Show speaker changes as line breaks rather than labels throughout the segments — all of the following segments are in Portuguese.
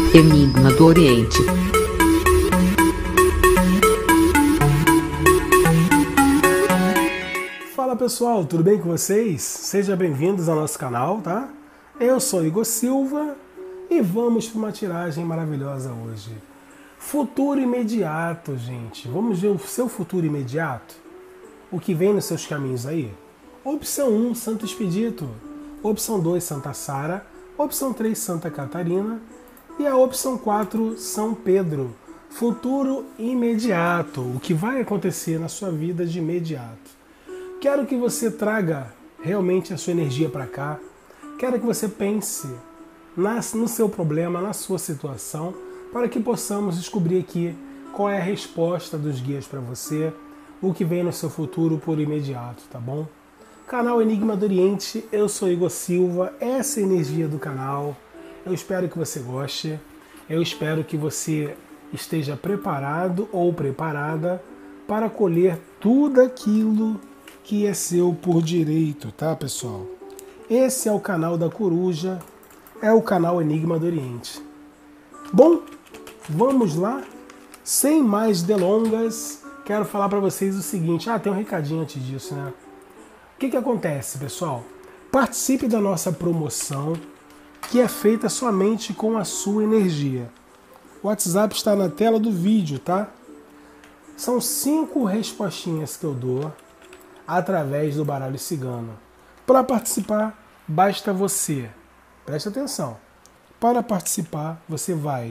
Enigma do Oriente.
Fala pessoal, tudo bem com vocês? Sejam bem-vindos ao nosso canal, tá? Eu sou Igor Silva e vamos para uma tiragem maravilhosa hoje. Futuro imediato, gente. Vamos ver o seu futuro imediato? O que vem nos seus caminhos aí? Opção 1, Santo Expedito. Opção 2, Santa Sara. Opção 3, Santa Catarina. E a opção 4, São Pedro. Futuro imediato. O que vai acontecer na sua vida de imediato. Quero que você traga realmente a sua energia para cá. Quero que você pense no seu problema, na sua situação, para que possamos descobrir aqui qual é a resposta dos guias para você, o que vem no seu futuro por imediato, tá bom? Canal Enigma do Oriente, eu sou Igor Silva, essa é a energia do canal. Eu espero que você goste, eu espero que você esteja preparado ou preparada para colher tudo aquilo que é seu por direito, tá, pessoal? Esse é o canal da Coruja, é o canal Enigma do Oriente. Bom, vamos lá? Sem mais delongas, quero falar para vocês o seguinte. Tem um recadinho antes disso, né? O que acontece, pessoal? Participe da nossa promoção, que é feita somente com a sua energia. O WhatsApp está na tela do vídeo, tá? São 5 respostinhas que eu dou através do baralho cigano. Para participar, basta você, preste atenção, para participar você vai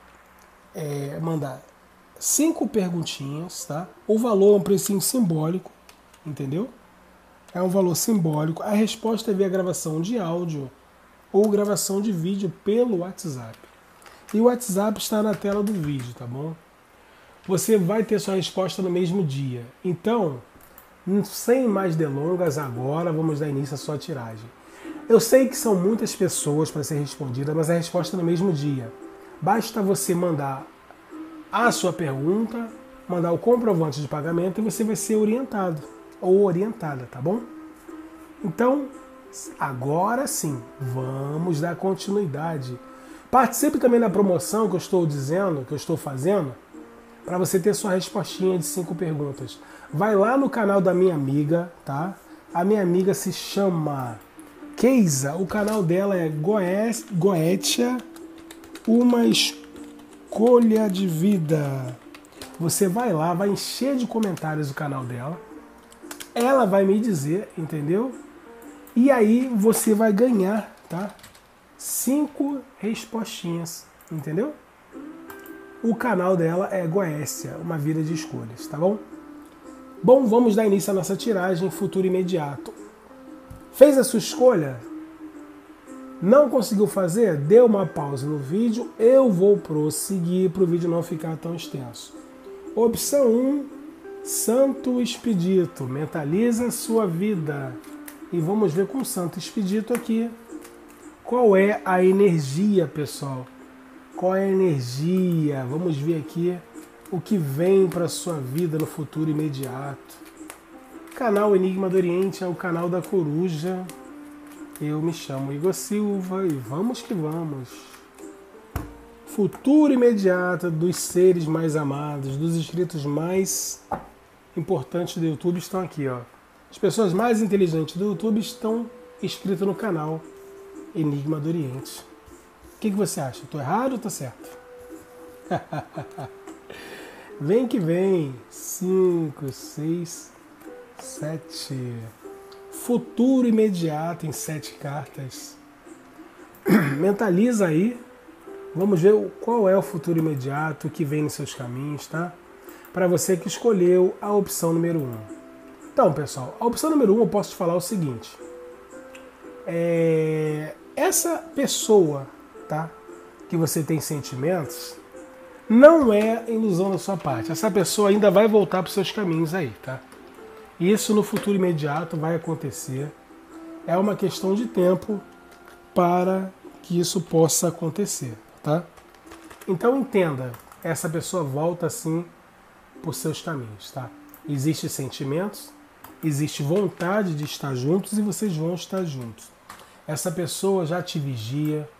mandar 5 perguntinhas, tá? O valor é um precinho simbólico, entendeu? É um valor simbólico. A resposta é via gravação de áudio ou gravação de vídeo pelo WhatsApp. E o WhatsApp está na tela do vídeo, tá bom? Você vai ter sua resposta no mesmo dia. Então, sem mais delongas, agora vamos dar início à sua tiragem. Eu sei que são muitas pessoas para ser respondida, mas a resposta é no mesmo dia. Basta você mandar a sua pergunta, mandar o comprovante de pagamento e você vai ser orientado ou orientada, tá bom? Então, agora sim, vamos dar continuidade. Participe também da promoção que eu estou dizendo, que eu estou fazendo, para você ter sua respostinha de 5 perguntas. Vai lá no canal da minha amiga, tá? A minha amiga se chama Keisa, o canal dela é Goetia, uma escolha de vida. Você vai lá, vai encher de comentários o canal dela. Ela vai me dizer, entendeu? E aí você vai ganhar, tá? 5 respostinhas, entendeu? O canal dela é Goécia, uma vida de escolhas, tá bom? Bom, vamos dar início à nossa tiragem futuro imediato. Fez a sua escolha? Não conseguiu fazer? Dê uma pausa no vídeo, eu vou prosseguir para o vídeo não ficar tão extenso. Opção 1, Santo Expedito, mentaliza a sua vida. E vamos ver com o Santo Expedito aqui qual é a energia, pessoal. Qual é a energia? Vamos ver aqui o que vem para a sua vida no futuro imediato. Canal Enigma do Oriente é o canal da Coruja. Eu me chamo Igor Silva e vamos que vamos. Futuro imediato dos seres mais amados, dos inscritos mais importantes do YouTube estão aqui, ó. As pessoas mais inteligentes do YouTube estão inscritas no canal Enigma do Oriente. O que você acha? Estou errado ou estou certo? Vem que vem. 5, 6, 7. Futuro imediato em 7 cartas. Mentaliza aí. Vamos ver qual é o futuro imediato que vem nos seus caminhos, tá? Para você que escolheu a opção número 1. Então, pessoal, a opção número 1 eu posso te falar o seguinte. Essa pessoa, tá, que você tem sentimentos, não é ilusão da sua parte. Essa pessoa ainda vai voltar para os seus caminhos aí, tá? Isso no futuro imediato vai acontecer. É uma questão de tempo para que isso possa acontecer, tá? Então entenda, essa pessoa volta sim para os seus caminhos, tá? Existem sentimentos, existe vontade de estar juntos e vocês vão estar juntos. Essa pessoa já te vigia,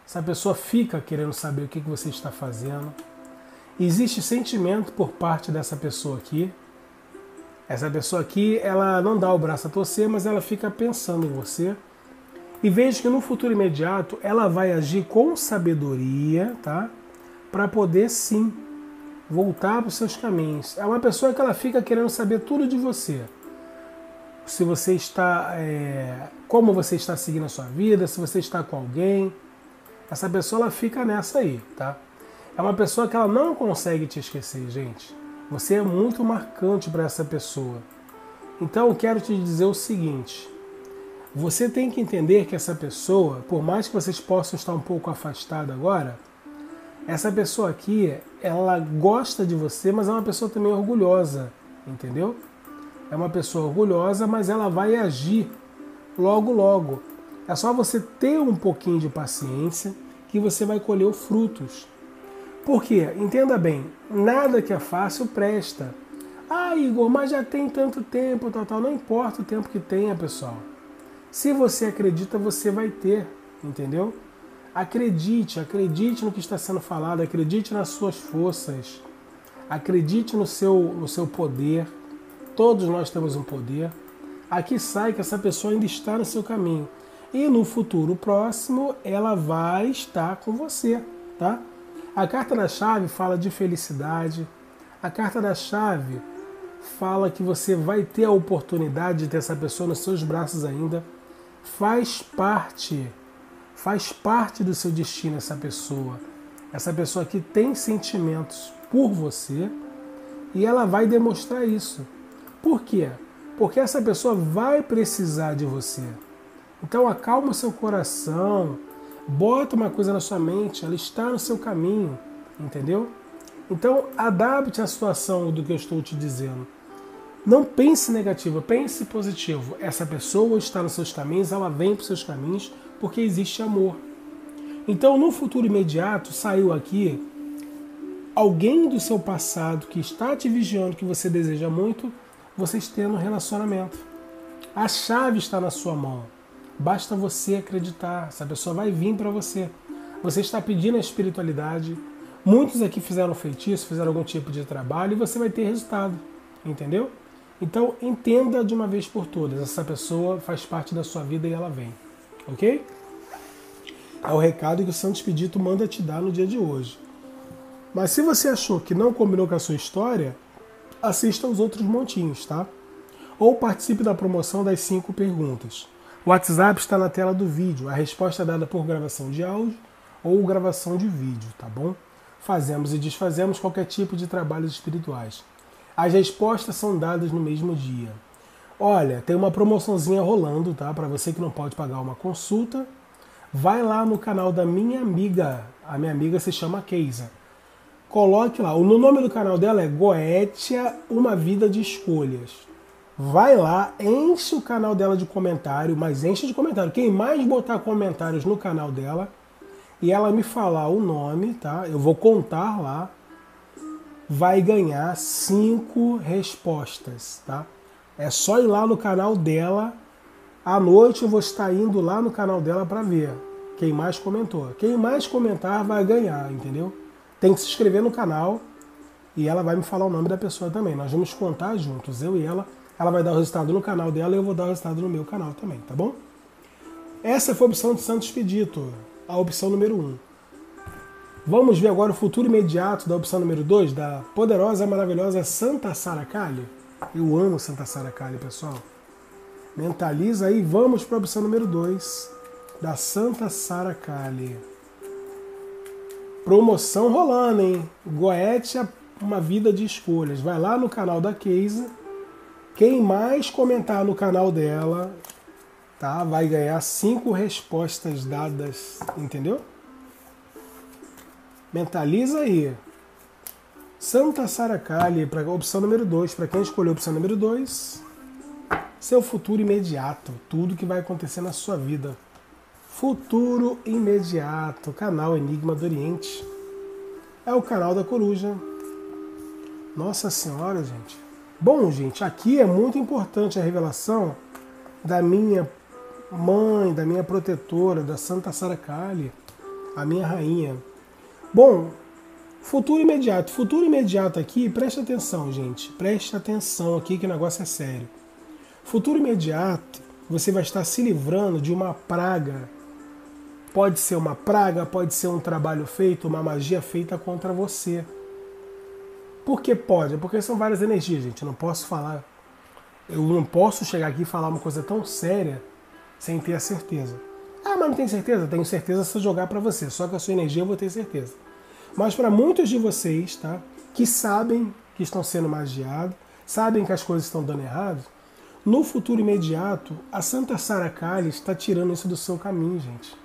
Essa pessoa fica querendo saber o que você está fazendo. Existe sentimento por parte dessa pessoa aqui. Essa pessoa aqui, ela não dá o braço a torcer, mas ela fica pensando em você. E vejo que no futuro imediato ela vai agir com sabedoria, tá? Para poder sim voltar para os seus caminhos. É uma pessoa que ela fica querendo saber tudo de você. Se você está, como você está seguindo a sua vida, se você está com alguém. Essa pessoa ela fica nessa aí, tá? É uma pessoa que ela não consegue te esquecer, gente. Você é muito marcante para essa pessoa. Então eu quero te dizer o seguinte. Você tem que entender que essa pessoa, por mais que vocês possam estar um pouco afastados agora, essa pessoa aqui, ela gosta de você, mas é uma pessoa também orgulhosa, entendeu? É uma pessoa orgulhosa, mas ela vai agir logo, logo. É só você ter um pouquinho de paciência que você vai colher os frutos. Por quê? Entenda bem, nada que é fácil presta. Ah, Igor, mas já tem tanto tempo, tal. Não importa o tempo que tenha, pessoal. Se você acredita, você vai ter, entendeu? Acredite no que está sendo falado, acredite nas suas forças, acredite no seu poder. Todos nós temos um poder. Aqui sai que essa pessoa ainda está no seu caminho. E no futuro próximo, ela vai estar com você, tá? A carta da chave fala de felicidade. A carta da chave fala que você vai ter a oportunidade de ter essa pessoa nos seus braços ainda. Faz parte do seu destino essa pessoa. Essa pessoa que tem sentimentos por você e ela vai demonstrar isso. Por quê? Porque essa pessoa vai precisar de você. Então acalma o seu coração, bota uma coisa na sua mente, ela está no seu caminho, entendeu? Então adapte a situação do que eu estou te dizendo. Não pense negativo, pense positivo. Essa pessoa está nos seus caminhos, ela vem para os seus caminhos porque existe amor. Então no futuro imediato saiu aqui alguém do seu passado que está te vigiando, que você deseja muito, vocês tendo um relacionamento. A chave está na sua mão. Basta você acreditar, essa pessoa vai vir para você. Você está pedindo a espiritualidade. Muitos aqui fizeram feitiço, fizeram algum tipo de trabalho e você vai ter resultado, entendeu? Então entenda de uma vez por todas, essa pessoa faz parte da sua vida e ela vem, ok? É o recado que o Santo Expedito manda te dar no dia de hoje. Mas se você achou que não combinou com a sua história, assista os outros montinhos, tá? Ou participe da promoção das 5 perguntas. O WhatsApp está na tela do vídeo. A resposta é dada por gravação de áudio ou gravação de vídeo, tá bom? Fazemos e desfazemos qualquer tipo de trabalhos espirituais. As respostas são dadas no mesmo dia. Olha, tem uma promoçãozinha rolando, tá? Para você que não pode pagar uma consulta, vai lá no canal da minha amiga. A minha amiga se chama Keisa. Coloque lá. O nome do canal dela é Goetia, Uma Vida de Escolhas. Vai lá, enche o canal dela de comentário, mas enche de comentário. Quem mais botar comentários no canal dela e ela me falar o nome, tá? Eu vou contar lá. Vai ganhar 5 respostas, tá? É só ir lá no canal dela. À noite eu vou estar indo lá no canal dela para ver quem mais comentou. Quem mais comentar vai ganhar, entendeu? Tem que se inscrever no canal e ela vai me falar o nome da pessoa também. Nós vamos contar juntos, eu e ela. Ela vai dar o resultado no canal dela e eu vou dar o resultado no meu canal também, tá bom? Essa foi a opção de Santo Expedito, a opção número 1. Vamos ver agora o futuro imediato da opção número 2, da poderosa, maravilhosa Santa Sara Kali. Eu amo Santa Sara Kali, pessoal. Mentaliza aí, vamos para a opção número 2, da Santa Sara Kali. Promoção rolando, hein? Goetia, Uma Vida de Escolhas. Vai lá no canal da Keisa. Quem mais comentar no canal dela, tá, vai ganhar 5 respostas dadas, entendeu? Mentaliza aí. Santa Sara Kali, para a opção número 2. Para quem escolheu a opção número 2, seu futuro imediato. Tudo que vai acontecer na sua vida. Futuro imediato. Canal Enigma do Oriente. É o canal da coruja. Nossa Senhora, gente. Bom, gente, aqui é muito importante a revelação da minha mãe, da minha protetora, da Santa Sara Kali. a minha rainha. Bom, futuro imediato. Futuro imediato aqui, preste atenção, gente. Preste atenção aqui que o negócio é sério. Futuro imediato, você vai estar se livrando de uma praga. Pode ser uma praga, pode ser um trabalho feito, uma magia feita contra você. Por que pode? Porque são várias energias, gente. Eu não posso falar. Eu não posso chegar aqui e falar uma coisa tão séria sem ter a certeza. Ah, mas não tem certeza? Tenho certeza se eu jogar para você. Só que a sua energia eu vou ter certeza. Mas para muitos de vocês, tá, que sabem que estão sendo magiados, sabem que as coisas estão dando errado, no futuro imediato, a Santa Sara Kali está tirando isso do seu caminho, gente.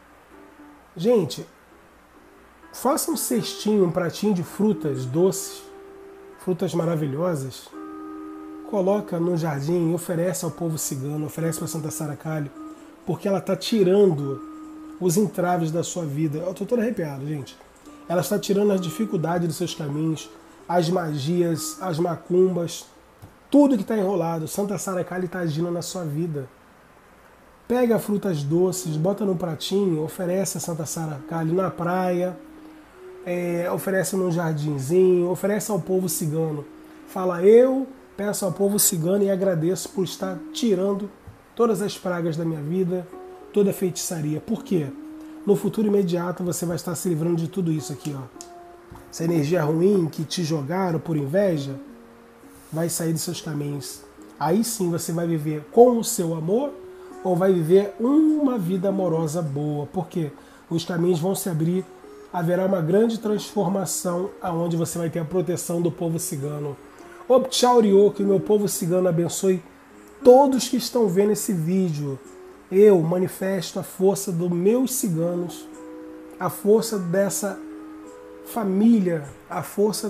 Gente, faça um cestinho, um pratinho de frutas doces, frutas maravilhosas, coloca no jardim e oferece ao povo cigano, oferece para Santa Sara Kali, porque ela está tirando os entraves da sua vida. Eu estou todo arrepiado, gente. Ela está tirando as dificuldades dos seus caminhos, as magias, as macumbas, tudo que está enrolado. Santa Sara Kali está agindo na sua vida. Pega frutas doces, bota no pratinho, oferece a Santa Sara Kali na praia, oferece num jardinzinho, oferece ao povo cigano. Fala, eu peço ao povo cigano e agradeço por estar tirando todas as pragas da minha vida, toda a feitiçaria. Por quê? No futuro imediato você vai estar se livrando de tudo isso aqui, ó. Essa energia ruim que te jogaram por inveja vai sair dos seus caminhos. Aí sim você vai viver com o seu amor ou vai viver uma vida amorosa boa. Porque os caminhos vão se abrir, haverá uma grande transformação aonde você vai ter a proteção do povo cigano. Obchauriô, que o meu povo cigano abençoe todos que estão vendo esse vídeo. Eu manifesto a força dos meus ciganos, a força dessa família, a força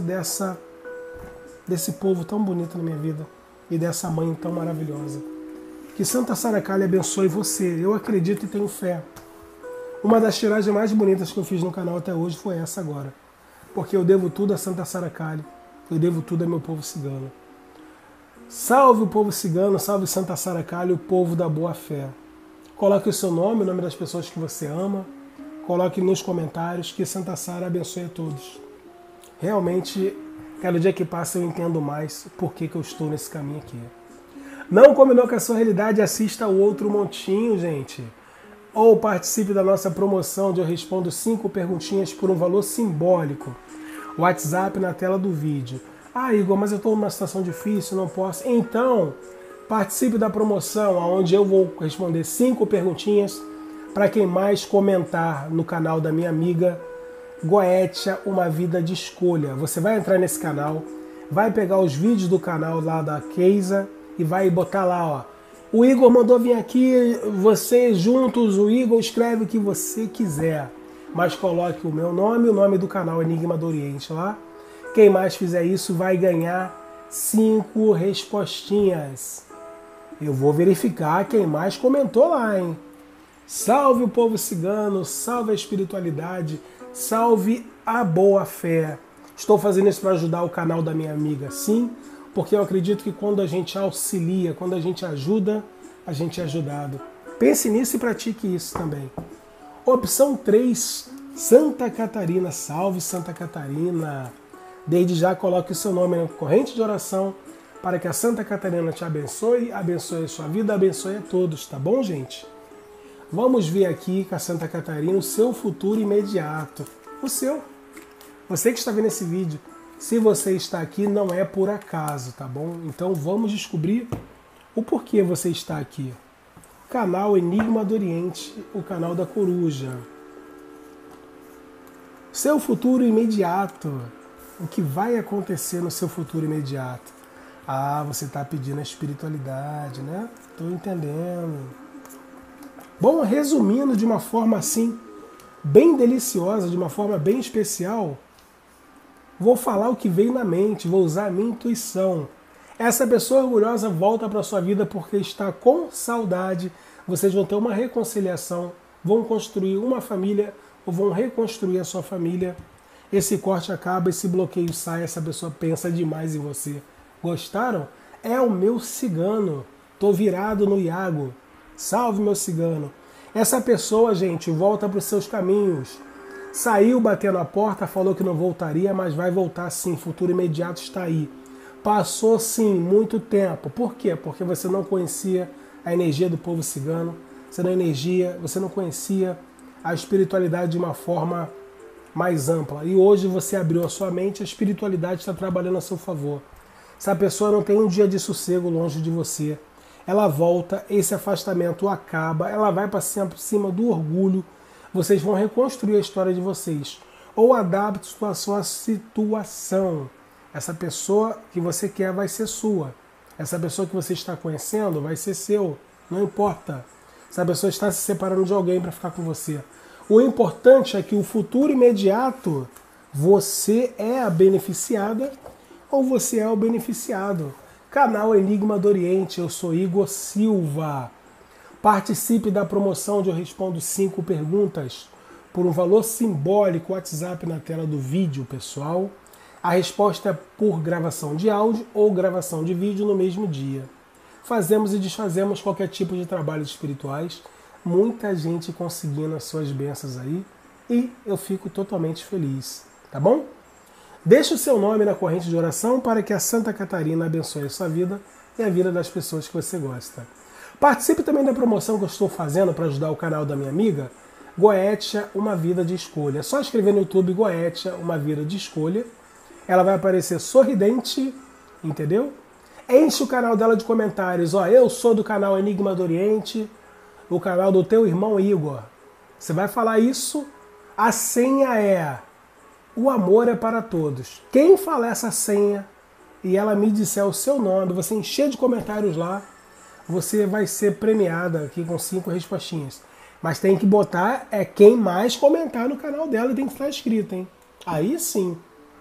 desse povo tão bonito na minha vida e dessa mãe tão maravilhosa. Que Santa Sara Kali abençoe você. Eu acredito e tenho fé. Uma das tiragens mais bonitas que eu fiz no canal até hoje foi essa agora. Porque eu devo tudo a Santa Sara Kali. Eu devo tudo ao meu povo cigano. Salve o povo cigano, salve Santa Sara Kali, o povo da boa fé. Coloque o seu nome, o nome das pessoas que você ama. Coloque nos comentários que Santa Sara abençoe a todos. Realmente, cada dia que passa eu entendo mais por que eu estou nesse caminho aqui. Não combinou com a sua realidade? Assista o outro montinho, gente. Ou participe da nossa promoção onde eu respondo 5 perguntinhas por um valor simbólico. WhatsApp na tela do vídeo. Ah, Igor, mas eu estou numa situação difícil, não posso. Então, participe da promoção onde eu vou responder 5 perguntinhas para quem mais comentar no canal da minha amiga Goetia, Uma Vida de Escolha. Você vai entrar nesse canal, vai pegar os vídeos do canal lá da Keisa e vai botar lá, ó. O Igor mandou vir aqui, vocês juntos, o Igor escreve o que você quiser. Mas coloque o meu nome e o nome do canal Enigma do Oriente lá. Quem mais fizer isso vai ganhar 5 respostinhas. Eu vou verificar quem mais comentou lá, hein? Salve o povo cigano, salve a espiritualidade, salve a boa fé. Estou fazendo isso para ajudar o canal da minha amiga, sim, porque eu acredito que quando a gente auxilia, quando a gente ajuda, a gente é ajudado. Pense nisso e pratique isso também. Opção 3, Santa Catarina. Salve Santa Catarina. Desde já coloque o seu nome na corrente de oração para que a Santa Catarina te abençoe, abençoe a sua vida, abençoe a todos, tá bom, gente? Vamos ver aqui com a Santa Catarina o seu futuro imediato. O seu. Você que está vendo esse vídeo, se você está aqui não é por acaso, tá bom? Então vamos descobrir o porquê você está aqui. Canal Enigma do Oriente, o canal da coruja. Seu futuro imediato. O que vai acontecer no seu futuro imediato? Ah, você está pedindo a espiritualidade, né? Estou entendendo. Bom, resumindo de uma forma assim, bem deliciosa, de uma forma bem especial, vou falar o que veio na mente, vou usar a minha intuição. Essa pessoa orgulhosa volta para a sua vida porque está com saudade. Vocês vão ter uma reconciliação, vão construir uma família ou vão reconstruir a sua família. Esse corte acaba, esse bloqueio sai, essa pessoa pensa demais em você. Gostaram? É o meu cigano. Tô virado no Iago. Salve, meu cigano. Essa pessoa, gente, volta para os seus caminhos. Saiu batendo a porta, falou que não voltaria, mas vai voltar sim, futuro imediato está aí. Passou sim muito tempo. Por quê? Porque você não conhecia a energia do povo cigano, você não conhecia a espiritualidade de uma forma mais ampla. E hoje você abriu a sua mente, a espiritualidade está trabalhando a seu favor. Se a pessoa não tem um dia de sossego longe de você, ela volta, esse afastamento acaba, ela vai para cima do orgulho, vocês vão reconstruir a história de vocês. Ou adapte situação a situação. Essa pessoa que você quer vai ser sua. Essa pessoa que você está conhecendo vai ser seu. Não importa. Essa pessoa está se separando de alguém para ficar com você. O importante é que o futuro imediato, você é a beneficiada ou você é o beneficiado. Canal Enigma do Oriente, eu sou Igor Silva. Participe da promoção onde eu respondo 5 perguntas por um valor simbólico. WhatsApp na tela do vídeo, pessoal. A resposta é por gravação de áudio ou gravação de vídeo no mesmo dia. Fazemos e desfazemos qualquer tipo de trabalhos espirituais. Muita gente conseguindo as suas bênçãos aí e eu fico totalmente feliz, tá bom? Deixe o seu nome na corrente de oração para que a Santa Catarina abençoe a sua vida e a vida das pessoas que você gosta. Participe também da promoção que eu estou fazendo para ajudar o canal da minha amiga, Goetia, Uma Vida de Escolha. É só escrever no YouTube Goetia, Uma Vida de Escolha. Ela vai aparecer sorridente, entendeu? Enche o canal dela de comentários. Ó, eu sou do canal Enigma do Oriente, o canal do teu irmão Igor. Você vai falar isso, a senha é: o amor é para todos. Quem falar essa senha e ela me disser o seu nome, você encher de comentários lá, você vai ser premiada aqui com 5 respostinhas. Mas tem que botar quem mais comentar no canal dela e tem que estar inscrito, hein? Aí sim.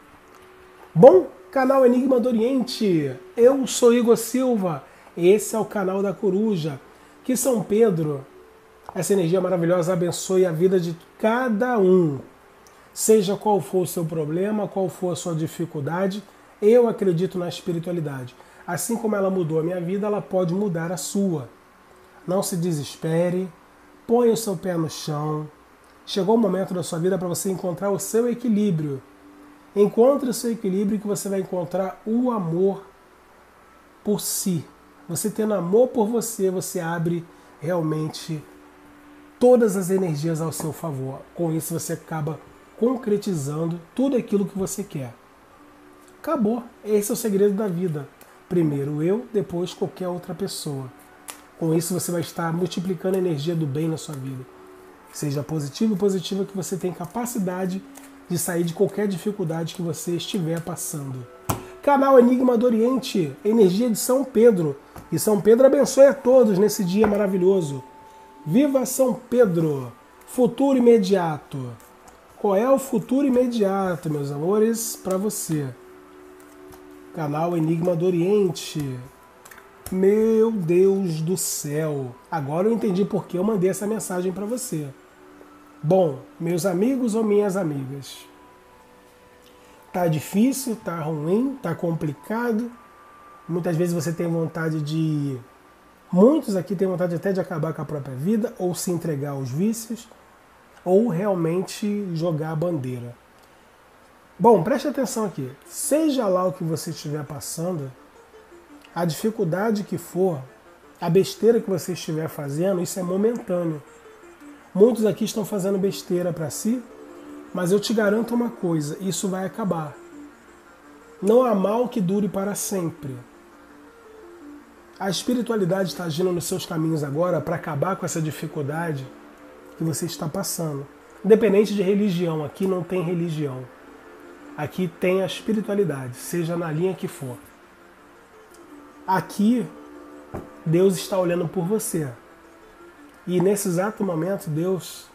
Bom, canal Enigma do Oriente, eu sou Igor Silva, esse é o canal da Coruja. Que São Pedro, essa energia maravilhosa, abençoe a vida de cada um. Seja qual for o seu problema, qual for a sua dificuldade, eu acredito na espiritualidade. Assim como ela mudou a minha vida, ela pode mudar a sua. Não se desespere, põe o seu pé no chão. Chegou o momento da sua vida para você encontrar o seu equilíbrio. Encontre o seu equilíbrio que você vai encontrar o amor por si. Você tendo amor por você, você abre realmente todas as energias ao seu favor. Com isso você acaba concretizando tudo aquilo que você quer. Acabou. Esse é o segredo da vida. Primeiro eu, depois qualquer outra pessoa. Com isso você vai estar multiplicando a energia do bem na sua vida. Seja positivo e positiva, que você tem capacidade de sair de qualquer dificuldade que você estiver passando. Canal Enigma do Oriente, energia de São Pedro. E São Pedro abençoe a todos nesse dia maravilhoso. Viva São Pedro! Futuro imediato. Qual é o futuro imediato, meus amores, para você? Canal Enigma do Oriente. Meu Deus do céu. Agora eu entendi por que eu mandei essa mensagem para você. Bom, meus amigos ou minhas amigas, tá difícil, tá ruim, tá complicado. Muitas vezes você tem vontade de... Muitos aqui têm vontade até de acabar com a própria vida, ou se entregar aos vícios, ou realmente jogar a bandeira. Bom, preste atenção aqui. Seja lá o que você estiver passando, a dificuldade que for, a besteira que você estiver fazendo, isso é momentâneo. Muitos aqui estão fazendo besteira para si, mas eu te garanto uma coisa, isso vai acabar. Não há mal que dure para sempre. A espiritualidade está agindo nos seus caminhos agora para acabar com essa dificuldade que você está passando. Independente de religião, aqui não tem religião. Aqui tem a espiritualidade, seja na linha que for. Aqui, Deus está olhando por você. E nesse exato momento, Deus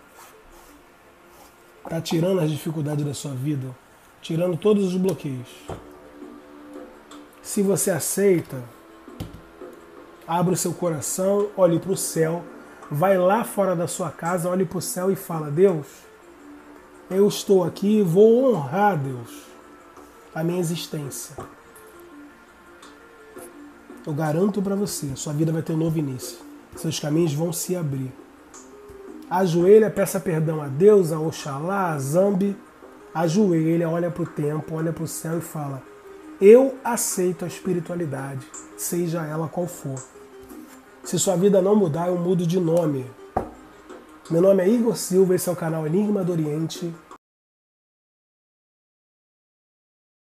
está tirando as dificuldades da sua vida, tirando todos os bloqueios. Se você aceita, abre o seu coração, olhe para o céu, vai lá fora da sua casa, olhe para o céu e fala: Deus, eu estou aqui e vou honrar, Deus, a minha existência. Eu garanto para você, sua vida vai ter um novo início. Seus caminhos vão se abrir. Ajoelha, peça perdão a Deus, a Oxalá, a Zambi. Ajoelha, olha para o tempo, olha para o céu e fala: eu aceito a espiritualidade, seja ela qual for. Se sua vida não mudar, eu mudo de nome. Meu nome é Igor Silva, esse é o canal Enigma do Oriente.